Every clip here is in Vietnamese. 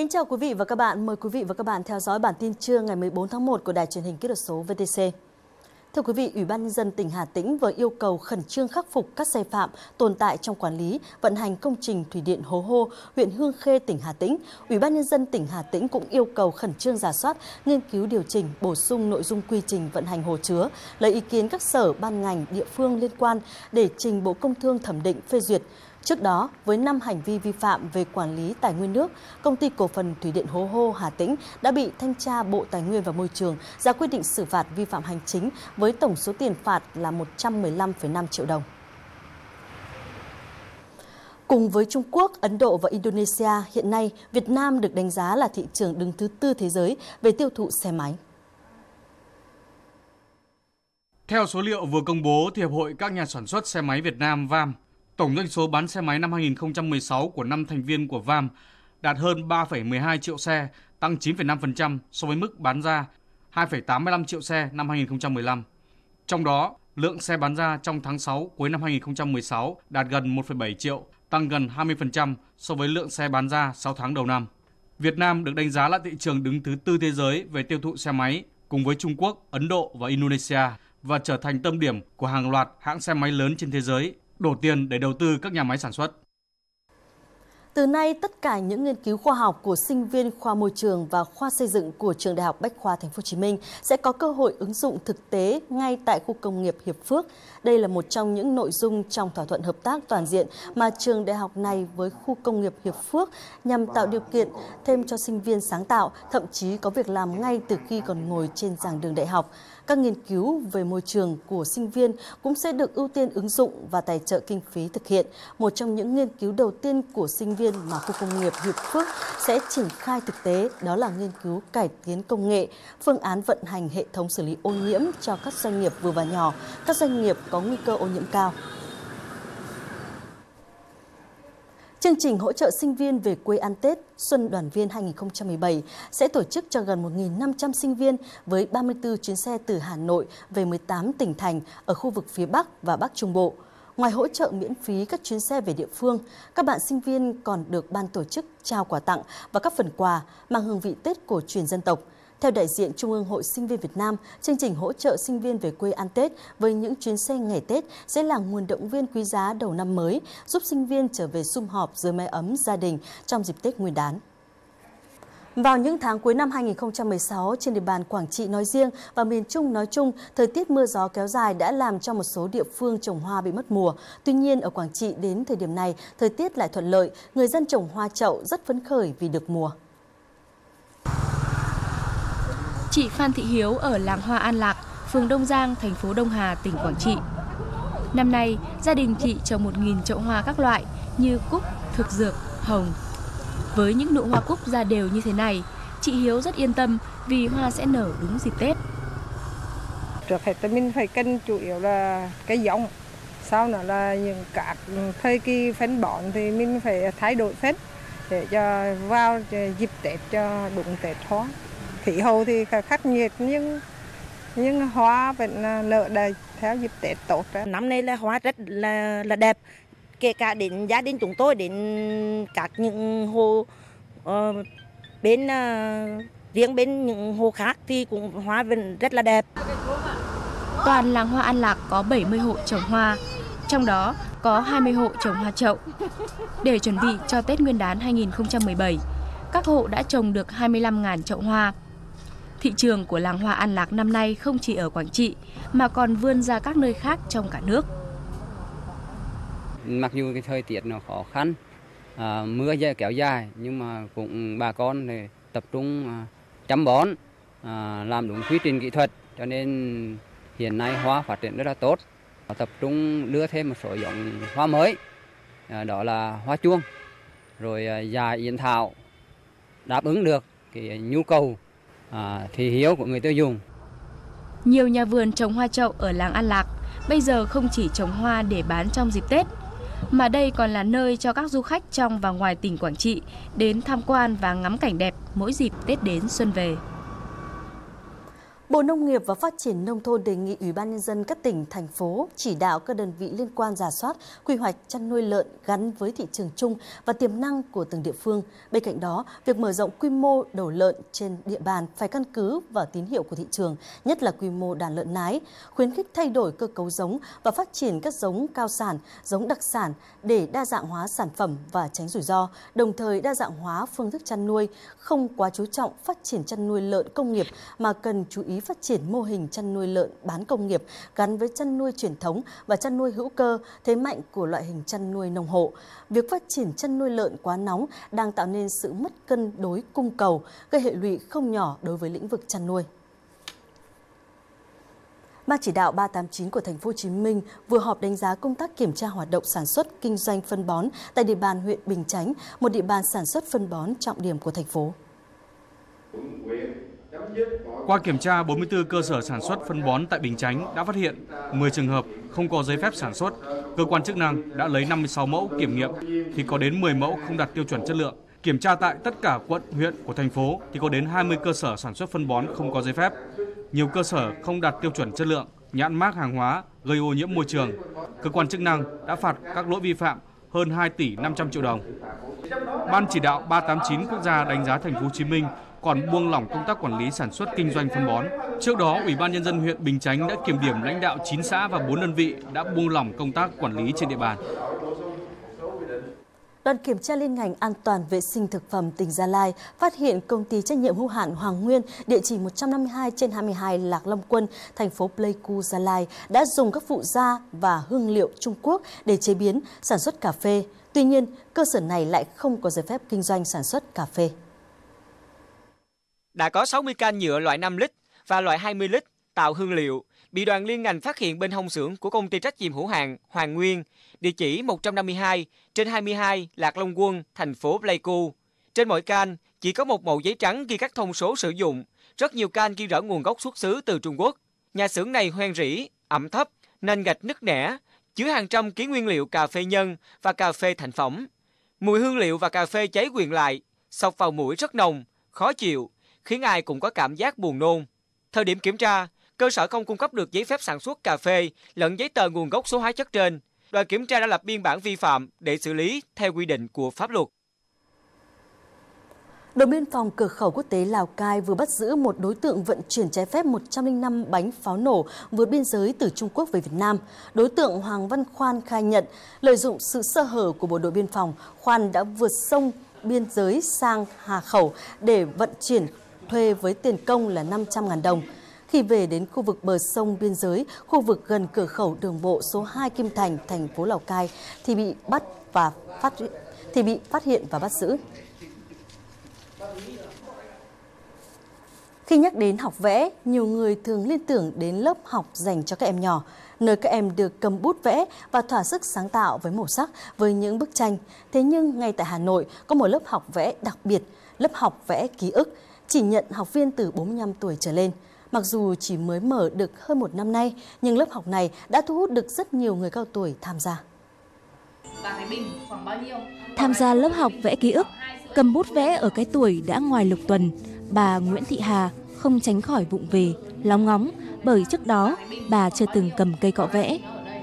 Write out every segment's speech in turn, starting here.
Kính chào quý vị và các bạn. Mời quý vị và các bạn theo dõi bản tin trưa ngày 14 tháng 1 của Đài Truyền hình Kỹ thuật số VTC. Thưa quý vị, Ủy ban Nhân dân tỉnh Hà Tĩnh vừa yêu cầu khẩn trương khắc phục các sai phạm tồn tại trong quản lý, vận hành công trình thủy điện Hố Hô, huyện Hương Khê, tỉnh Hà Tĩnh. Ủy ban Nhân dân tỉnh Hà Tĩnh cũng yêu cầu khẩn trương rà soát, nghiên cứu điều chỉnh, bổ sung nội dung quy trình vận hành hồ chứa, lấy ý kiến các sở, ban ngành, địa phương liên quan để trình Bộ Công Thương thẩm định phê duyệt. Trước đó, với 5 hành vi vi phạm về quản lý tài nguyên nước, Công ty Cổ phần Thủy điện Hố Hô Hà Tĩnh đã bị Thanh tra Bộ Tài nguyên và Môi trường ra quyết định xử phạt vi phạm hành chính với tổng số tiền phạt là 115,5 triệu đồng. Cùng với Trung Quốc, Ấn Độ và Indonesia, hiện nay Việt Nam được đánh giá là thị trường đứng thứ 4 thế giới về tiêu thụ xe máy. Theo số liệu vừa công bố thì Hiệp hội các nhà sản xuất xe máy Việt Nam VAM, tổng doanh số bán xe máy năm 2016 của 5 thành viên của VAM đạt hơn 3,12 triệu xe, tăng 9,5% so với mức bán ra 2,85 triệu xe năm 2015. Trong đó, lượng xe bán ra trong tháng 6 cuối năm 2016 đạt gần 1,7 triệu, tăng gần 20% so với lượng xe bán ra 6 tháng đầu năm. Việt Nam được đánh giá là thị trường đứng thứ 4 thế giới về tiêu thụ xe máy cùng với Trung Quốc, Ấn Độ và Indonesia và trở thành tâm điểm của hàng loạt hãng xe máy lớn trên thế giới đổ tiền để đầu tư các nhà máy sản xuất. Từ nay, tất cả những nghiên cứu khoa học của sinh viên khoa môi trường và khoa xây dựng của Trường Đại học Bách khoa Thành phố Hồ Chí Minh sẽ có cơ hội ứng dụng thực tế ngay tại khu công nghiệp Hiệp Phước. Đây là một trong những nội dung trong thỏa thuận hợp tác toàn diện mà trường đại học này với khu công nghiệp Hiệp Phước nhằm tạo điều kiện thêm cho sinh viên sáng tạo, thậm chí có việc làm ngay từ khi còn ngồi trên giảng đường đại học. Các nghiên cứu về môi trường của sinh viên cũng sẽ được ưu tiên ứng dụng và tài trợ kinh phí thực hiện. Một trong những nghiên cứu đầu tiên của sinh viên mà khu công nghiệp Hiệp Phước sẽ triển khai thực tế đó là nghiên cứu cải tiến công nghệ, phương án vận hành hệ thống xử lý ô nhiễm cho các doanh nghiệp vừa và nhỏ, các doanh nghiệp có nguy cơ ô nhiễm cao. Chương trình hỗ trợ sinh viên về quê ăn Tết Xuân Đoàn viên 2017 sẽ tổ chức cho gần 1.500 sinh viên với 34 chuyến xe từ Hà Nội về 18 tỉnh thành ở khu vực phía Bắc và Bắc Trung Bộ. Ngoài hỗ trợ miễn phí các chuyến xe về địa phương, các bạn sinh viên còn được ban tổ chức trao quà tặng và các phần quà mang hương vị Tết cổ truyền dân tộc. Theo đại diện Trung ương Hội Sinh viên Việt Nam, chương trình hỗ trợ sinh viên về quê ăn Tết với những chuyến xe ngày Tết sẽ là nguồn động viên quý giá đầu năm mới, giúp sinh viên trở về sum họp dưới mái ấm gia đình trong dịp Tết Nguyên đán. Vào những tháng cuối năm 2016, trên địa bàn Quảng Trị nói riêng và miền Trung nói chung, thời tiết mưa gió kéo dài đã làm cho một số địa phương trồng hoa bị mất mùa. Tuy nhiên, ở Quảng Trị đến thời điểm này, thời tiết lại thuận lợi, người dân trồng hoa chậu rất phấn khởi vì được mùa. Chị Phan Thị Hiếu ở làng Hoa An Lạc, phường Đông Giang, thành phố Đông Hà, tỉnh Quảng Trị. Năm nay, gia đình chị trồng 1.000 chậu hoa các loại như cúc, thực dược, hồng. Với những nụ hoa cúc ra đều như thế này, chị Hiếu rất yên tâm vì hoa sẽ nở đúng dịp Tết. Trước hết mình phải cân chủ yếu là cái giống, sau nữa là những các thời kỳ phân bón thì mình phải thay đổi phân để cho vào dịp Tết cho đúng Tết hoa. Khí hậu thì khắc nghiệt nhưng hoa vẫn nở đầy theo dịp Tết tốt. Năm nay là hoa rất là đẹp, kể cả đến gia đình chúng tôi, đến các những hồ bên riêng bên những hồ khác thì cũng hoa vẫn rất là đẹp. Toàn làng Hoa An Lạc có 70 hộ trồng hoa, trong đó có 20 hộ trồng hoa chậu. Để chuẩn bị cho Tết Nguyên đán 2017, các hộ đã trồng được 25.000 chậu hoa. Thị trường của làng Hoa An Lạc năm nay không chỉ ở Quảng Trị mà còn vươn ra các nơi khác trong cả nước. Mặc dù cái thời tiết nó khó khăn, mưa kéo dài nhưng mà cũng bà con thì tập trung chăm bón, làm đúng quy trình kỹ thuật cho nên hiện nay hoa phát triển rất là tốt. Tập trung đưa thêm một số giống hoa mới, đó là hoa chuông, rồi già yến thảo, đáp ứng được cái nhu cầu thị hiếu của người tiêu dùng. Nhiều nhà vườn trồng hoa chậu ở làng An Lạc bây giờ không chỉ trồng hoa để bán trong dịp Tết, mà đây còn là nơi cho các du khách trong và ngoài tỉnh Quảng Trị đến tham quan và ngắm cảnh đẹp mỗi dịp Tết đến xuân về. Bộ Nông nghiệp và Phát triển Nông thôn đề nghị Ủy ban Nhân dân các tỉnh, thành phố chỉ đạo các đơn vị liên quan rà soát, quy hoạch chăn nuôi lợn gắn với thị trường chung và tiềm năng của từng địa phương. Bên cạnh đó, việc mở rộng quy mô đầu lợn trên địa bàn phải căn cứ vào tín hiệu của thị trường, nhất là quy mô đàn lợn nái, khuyến khích thay đổi cơ cấu giống và phát triển các giống cao sản, giống đặc sản để đa dạng hóa sản phẩm và tránh rủi ro, đồng thời đa dạng hóa phương thức chăn nuôi, không quá chú trọng phát triển chăn nuôi lợn công nghiệp mà cần chú ý phát triển mô hình chăn nuôi lợn bán công nghiệp gắn với chăn nuôi truyền thống và chăn nuôi hữu cơ, thế mạnh của loại hình chăn nuôi nông hộ. Việc phát triển chăn nuôi lợn quá nóng đang tạo nên sự mất cân đối cung cầu, gây hệ lụy không nhỏ đối với lĩnh vực chăn nuôi. Ban chỉ đạo 389 của Thành phố Hồ Chí Minh vừa họp đánh giá công tác kiểm tra hoạt động sản xuất kinh doanh phân bón tại địa bàn huyện Bình Chánh, một địa bàn sản xuất phân bón trọng điểm của thành phố. Qua kiểm tra 44 cơ sở sản xuất phân bón tại Bình Chánh đã phát hiện 10 trường hợp không có giấy phép sản xuất. Cơ quan chức năng đã lấy 56 mẫu kiểm nghiệm thì có đến 10 mẫu không đạt tiêu chuẩn chất lượng. Kiểm tra tại tất cả quận, huyện của thành phố thì có đến 20 cơ sở sản xuất phân bón không có giấy phép. Nhiều cơ sở không đạt tiêu chuẩn chất lượng, nhãn mác hàng hóa gây ô nhiễm môi trường. Cơ quan chức năng đã phạt các lỗi vi phạm hơn 2 tỷ 500 triệu đồng. Ban chỉ đạo 389 quốc gia đánh giá Thành phố Hồ Chí Minh còn buông lỏng công tác quản lý sản xuất kinh doanh phân bón. Trước đó, Ủy ban Nhân dân huyện Bình Chánh đã kiểm điểm lãnh đạo 9 xã và 4 đơn vị đã buông lỏng công tác quản lý trên địa bàn. Đoàn kiểm tra liên ngành an toàn vệ sinh thực phẩm tỉnh Gia Lai phát hiện công ty trách nhiệm hữu hạn Hoàng Nguyên, địa chỉ 152/22 Lạc Long Quân, thành phố Pleiku, Gia Lai đã dùng các phụ gia và hương liệu Trung Quốc để chế biến, sản xuất cà phê. Tuy nhiên, cơ sở này lại không có giấy phép kinh doanh sản xuất cà phê. Đã có 60 can nhựa loại 5 lít và loại 20 lít tạo hương liệu bị đoàn liên ngành phát hiện bên hông xưởng của công ty trách nhiệm hữu hạn Hoàng Nguyên, địa chỉ 152/22 Lạc Long Quân, thành phố Pleiku. Trên mỗi can chỉ có một mẩu giấy trắng ghi các thông số sử dụng, rất nhiều can ghi rõ nguồn gốc xuất xứ từ Trung Quốc. Nhà xưởng này hoen rỉ, ẩm thấp, nền gạch nứt nẻ, chứa hàng trăm ký nguyên liệu cà phê nhân và cà phê thành phẩm. Mùi hương liệu và cà phê cháy quyện lại, xộc vào mũi rất nồng, khó chịu, khiến ai cũng có cảm giác buồn nôn. Thời điểm kiểm tra, cơ sở không cung cấp được giấy phép sản xuất cà phê lẫn giấy tờ nguồn gốc số hóa chất trên. Đoàn kiểm tra đã lập biên bản vi phạm để xử lý theo quy định của pháp luật. Đồn biên phòng cửa khẩu quốc tế Lào Cai vừa bắt giữ một đối tượng vận chuyển trái phép 105 bánh pháo nổ vượt biên giới từ Trung Quốc về Việt Nam. Đối tượng Hoàng Văn Khoan khai nhận, lợi dụng sự sơ hở của bộ đội biên phòng, Khoan đã vượt sông biên giới sang Hà Khẩu để vận chuyển thuê với tiền công là 500.000 đồng. Khi về đến khu vực bờ sông biên giới, khu vực gần cửa khẩu đường bộ số 2 Kim Thành, thành phố Lào Cai thì bị phát hiện và bắt giữ. Khi nhắc đến học vẽ, nhiều người thường liên tưởng đến lớp học dành cho các em nhỏ, nơi các em được cầm bút vẽ và thỏa sức sáng tạo với màu sắc, với những bức tranh. Thế nhưng ngay tại Hà Nội có một lớp học vẽ đặc biệt, lớp học vẽ ký ức, chỉ nhận học viên từ 45 tuổi trở lên. Mặc dù chỉ mới mở được hơn một năm nay, nhưng lớp học này đã thu hút được rất nhiều người cao tuổi tham gia. Tham gia lớp học vẽ ký ức, cầm bút vẽ ở cái tuổi đã ngoài lục tuần, bà Nguyễn Thị Hà không tránh khỏi vụng về, lóng ngóng bởi trước đó bà chưa từng cầm cây cọ vẽ.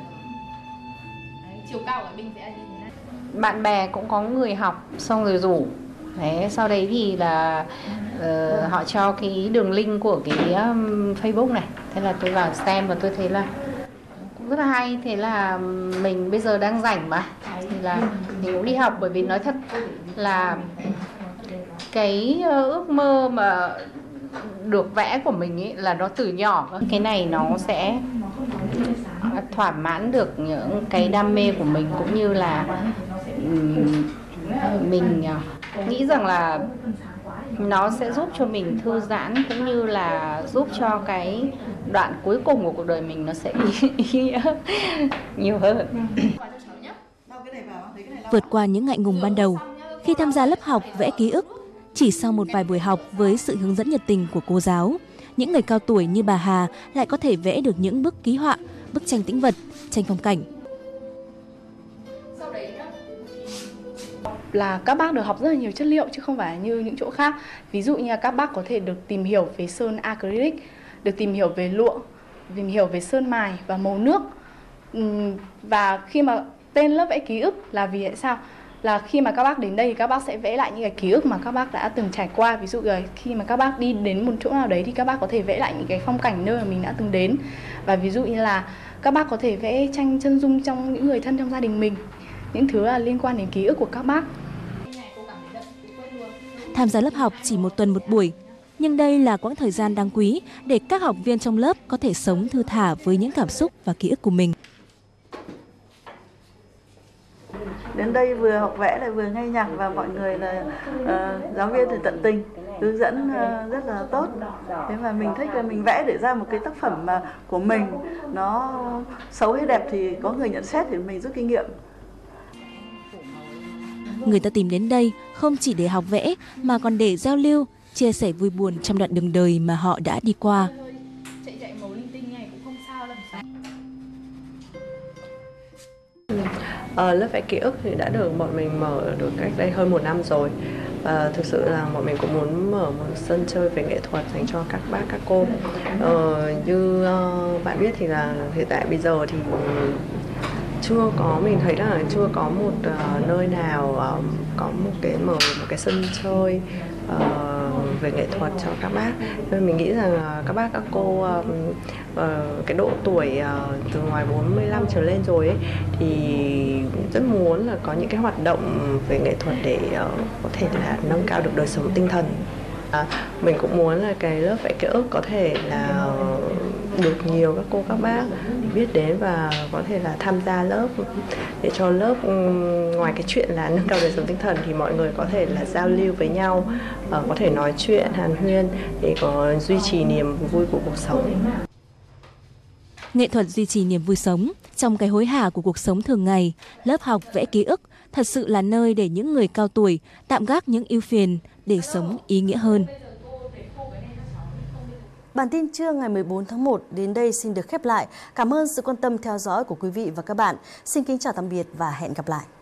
Bạn bè cũng có người học xong rồi rủ. Đấy, sau đấy thì là họ cho cái đường link của cái Facebook này. Thế là tôi vào xem và tôi thấy là cũng rất là hay. Thế là mình bây giờ đang rảnh mà, thì là mình cũng đi học, bởi vì nói thật là cái ước mơ mà được vẽ của mình ấy là nó từ nhỏ. Cái này nó sẽ thỏa mãn được những cái đam mê của mình, cũng như là mình nghĩ rằng là nó sẽ giúp cho mình thư giãn, cũng như là giúp cho cái đoạn cuối cùng của cuộc đời mình nó sẽ ý nghĩa nhiều hơn. Vượt qua những ngại ngùng ban đầu, khi tham gia lớp học vẽ ký ức, chỉ sau một vài buổi học với sự hướng dẫn nhiệt tình của cô giáo, những người cao tuổi như bà Hà lại có thể vẽ được những bức ký họa, bức tranh tĩnh vật, tranh phong cảnh. Là các bác được học rất là nhiều chất liệu chứ không phải như những chỗ khác. Ví dụ như là các bác có thể được tìm hiểu về sơn acrylic, được tìm hiểu về lụa, tìm hiểu về sơn mài và màu nước. Và khi mà tên lớp vẽ ký ức là vì sao? Là khi mà các bác đến đây thì các bác sẽ vẽ lại những cái ký ức mà các bác đã từng trải qua. Ví dụ là khi mà các bác đi đến một chỗ nào đấy thì các bác có thể vẽ lại những cái phong cảnh nơi mà mình đã từng đến. Và ví dụ như là các bác có thể vẽ tranh chân dung trong những người thân trong gia đình mình, những thứ là liên quan đến ký ức của các bác. Tham gia lớp học chỉ một tuần một buổi, nhưng đây là quãng thời gian đáng quý để các học viên trong lớp có thể sống thư thả với những cảm xúc và ký ức của mình. Đến đây vừa học vẽ lại vừa nghe nhạc và mọi người là giáo viên thì tận tình hướng dẫn rất là tốt. Thế mà mình thích là mình vẽ để ra một cái tác phẩm mà của mình, nó xấu hay đẹp thì có người nhận xét thì mình rút kinh nghiệm. Người ta tìm đến đây không chỉ để học vẽ mà còn để giao lưu, chia sẻ vui buồn trong đoạn đường đời mà họ đã đi qua. Lớp vẽ ký ức thì đã được bọn mình mở được cách đây hơn 1 năm rồi. Thực sự là bọn mình cũng muốn mở một sân chơi về nghệ thuật dành cho các bác, các cô. Như bạn biết thì là hiện tại bây giờ thì mình thấy là chưa có một nơi nào có mở một cái sân chơi về nghệ thuật cho các bác. Nên mình nghĩ rằng các bác, các cô cái độ tuổi từ ngoài 45 trở lên rồi ấy, thì rất muốn là có những cái hoạt động về nghệ thuật để có thể là nâng cao được đời sống tinh thần. Mình cũng muốn là cái lớp vẽ ký ức có thể là được nhiều các cô, các bác biết đến và có thể là tham gia lớp, để cho lớp ngoài cái chuyện là nâng cao đời sống tinh thần thì mọi người có thể là giao lưu với nhau, có thể nói chuyện, hàn huyên để có duy trì niềm vui của cuộc sống. Nghệ thuật duy trì niềm vui sống trong cái hối hả của cuộc sống thường ngày. Lớp học vẽ ký ức thật sự là nơi để những người cao tuổi tạm gác những ưu phiền để sống ý nghĩa hơn. Bản tin trưa ngày 14 tháng 1 đến đây xin được khép lại. Cảm ơn sự quan tâm theo dõi của quý vị và các bạn. Xin kính chào tạm biệt và hẹn gặp lại.